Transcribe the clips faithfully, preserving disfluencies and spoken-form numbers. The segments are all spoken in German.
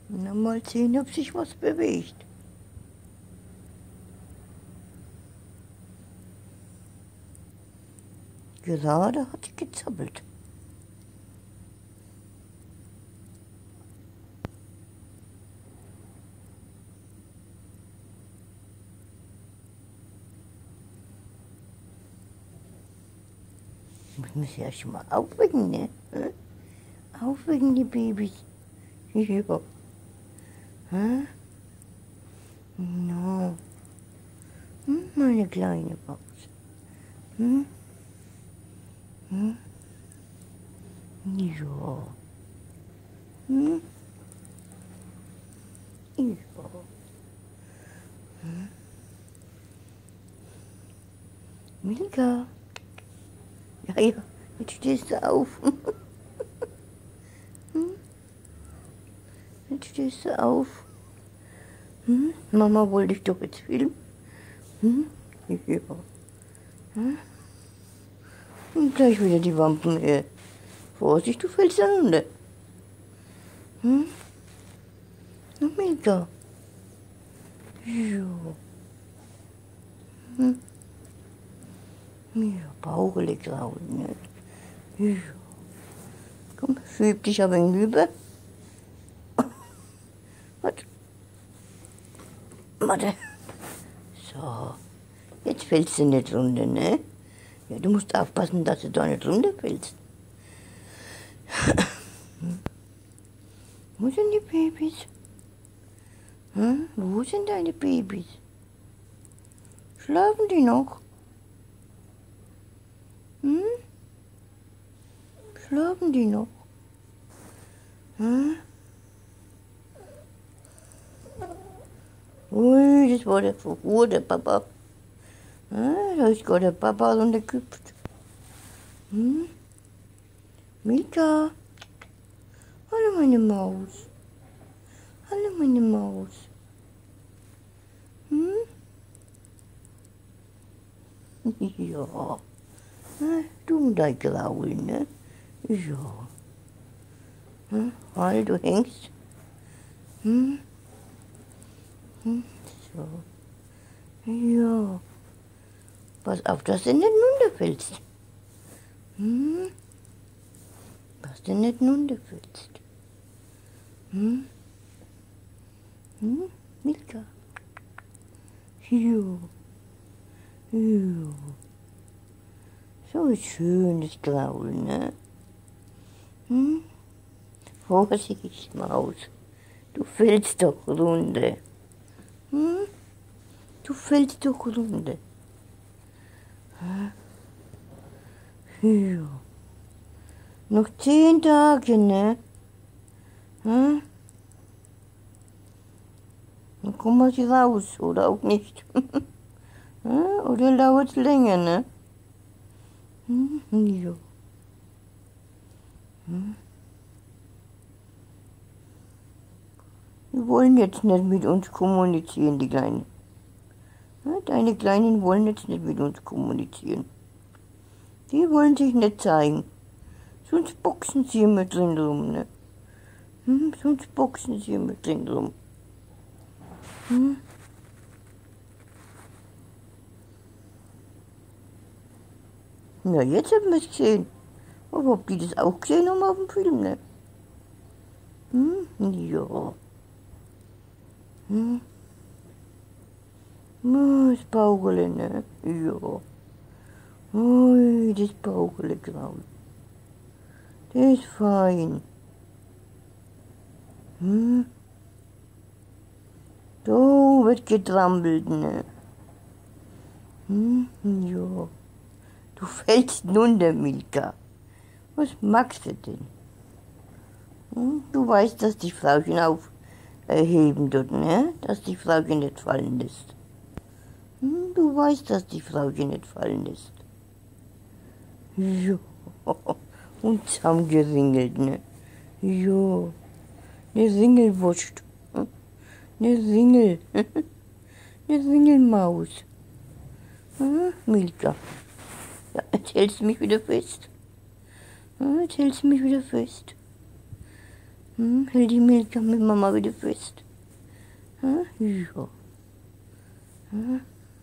Na, mal sehen, ob sich was bewegt. Gerade hat sie gezappelt. Ich muss ja schon mal aufwecken, ne? Aufwecken, die Babys. Ja. Hä? No. Hm, meine kleine Maus. Hm? Hm? Ja. Hm? Ja. Hm? Milka. Ja, ja, jetzt stehst du auf. Hm? Jetzt stehst du auf. Hm? Mama wollte dich doch jetzt filmen. Hm? Ja. Hm? Und gleich wieder die Wampen her. Vorsicht, du fällst dann runter. Hm? Na, Milka. Ja. Hm? Ja, Bauchele grauen, ne? Ja. Komm, schieb dich aber hinüber. Warte. Warte. So. Jetzt fällst du nicht runter, ne? Ja, du musst aufpassen, dass du da nicht runterfällst. Hm? Wo sind die Babys? Hm? Wo sind deine Babys? Schlafen die noch? Hm? Schlafen die noch? Hm? Ui, das war der Verruhr, der Papa. Hm? Da ist gerade der Papa runtergehüpft. Hm? Milka? Hallo meine Maus. Hallo meine Maus. Hm? Ja. Na, du und dein Graul, ne? Ja. Hm? Halt, du hängst. Hm? Hm? So. Ja. Pass auf, dass du nicht runterfällst. Hm? Dass du nicht runterfällst. Hm? Hm? Milka? Ja. Ja. So ein schönes Graul, ne? Hm? Vorsicht, Maus. Du fällst doch runter. Hm? Du fällst doch runter. Ja. Noch zehn Tage, ne? Hm? Dann kommen wir raus, oder auch nicht. Oder dauert es länger, ne? Hm? Ja. Hm? Die wollen jetzt nicht mit uns kommunizieren, die Kleinen. Deine Kleinen wollen jetzt nicht mit uns kommunizieren. Die wollen sich nicht zeigen. Sonst boxen sie immer drin rum, ne? Hm? Sonst boxen sie immer drin rum. Hm? Na, jetzt haben wir es gesehen. Aber ob die das auch gesehen haben auf dem Film, ne? Hm? Ja. Hm? Oh, das Bauchele, ne? Ja. Ui, das Bauchele graul. Das ist fein. Hm? Da wird getrampelt, ne? Hm? Ja. Du fällst runter, Milka. Was magst du denn? Hm? Du weißt, dass die Frauchen aufheben dort, ne? Dass die Frauchen nicht fallen lässt. Hm? Du weißt, dass die Frauchen nicht fallen lässt. Ja. Und zusammengeringelt, ne? Ja. Eine Ringelwurst. Eine Ringel. Eine Ringelmaus. Hm? Milka. Ja, jetzt hältst du mich wieder fest. Jetzt hältst du mich wieder fest. Hm, hält die Milka mit Mama wieder fest. Hm? Ja. Hm?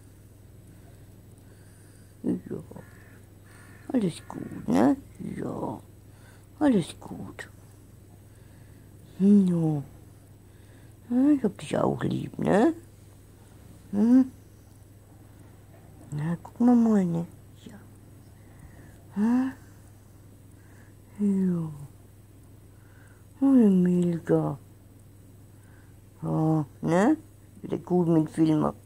Ja. Alles gut, ne? Ja. Alles gut. Hm, ja. Hm, ich hab dich auch lieb, ne? Hm? Na, guck mal mal, ne? Ja. Hm? Ja. Oh, Milka. Ja, ne? Wieder gut mit Filmen.